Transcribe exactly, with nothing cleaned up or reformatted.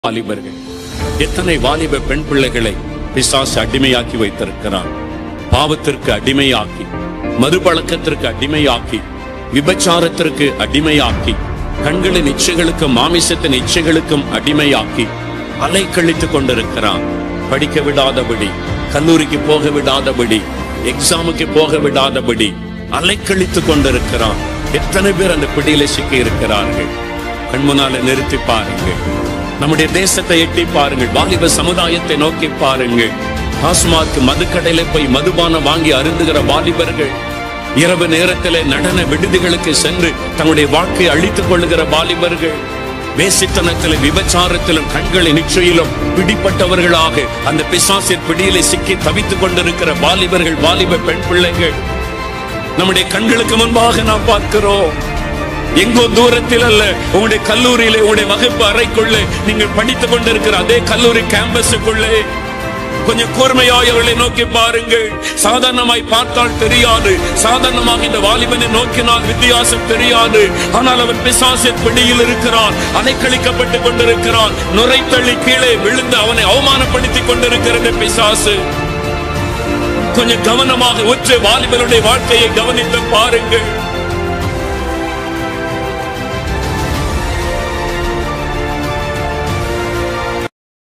வாலிபர்கள் எத்தனை வாலிப பெண் பிள்ளைகளை பிசாசு அடிமையாக்கி வைத்திருக்கிறான். பாவத்திற்கு அடிமையாக்கி, மதுபழக்கத்திற்கு அடிமையாக்கி, விபச்சாரத்திற்கு அடிமையாக்கி, கண்களின் இச்சைகளுக்கும் மாமிசத்தின் இச்சைகளுக்கும் அடிமையாக்கி அலை கழித்துக் கொண்டிருக்கிறான். படிக்க விடாதபடி, கல்லூரிக்கு போக விடாதபடி, எக்ஸாமுக்கு போக விடாதபடி அலை கழித்துக் கொண்டிருக்கிறான். எத்தனை பேர் அந்த பிடியில சிக்கி இருக்கிறார்கள்? கண்முனால நிறுத்தி பாருங்கள். நம்முடைய தேசத்தை எட்டி பாருங்கள். வாலிப சமுதாயத்தை நோக்கி பாருங்கள். டாஸ்மாக் மதுக்கடையில போய் மதுபானம் வாங்கி அருந்துகிற வாலிபர்கள், இரவு நேரத்திலே நடன விடுதிகளுக்கு சென்று தங்களுடைய வாழ்க்கையை அழித்துக் கொள்ளுகிற வாலிபர்கள், வேசித்தனத்திலும் விபச்சாரத்திலும் கண்களின் நிச்சயிலும் பிடிப்பட்டவர்களாக அந்த பிசாசின் பிடியிலே சிக்கி தவித்துக் கொண்டிருக்கிற வாலிபர்கள், வாலிப பெண் பிள்ளைகள் நம்முடைய கண்களுக்கு முன்பாக நாம் பார்க்கிறோம். எங்கோ தூரத்தில் அல்ல, உங்களுடைய கல்லூரியிலே, உங்களுடைய வகுப்பு அறைக்குள்ளே, நீங்கள் படித்துக் கொண்டிருக்கிற அதே கல்லூரி கேம்பஸுக்குள்ளே கொஞ்சம் கூர்மையாய் அவர்களை நோக்கி பாருங்கள். சாதாரணமாய் பார்த்தால் தெரியாது, சாதாரணமாக இந்த வாலிபனை நோக்கினால் வித்தியாசம் தெரியாது. ஆனால் அவன் பிசாசின் பிடியில் இருக்கிறான், அலைக்கழிக்கப்பட்டுக் கொண்டிருக்கிறான். நுரைத்தள்ளி கீழே விழுந்து அவனை அவமானப்படுத்திக் கொண்டிருக்கிறது பிசாசு. கொஞ்சம் கவனமாக உற்று வாலிபனுடைய வாழ்க்கையை கவனித்து பாருங்கள்.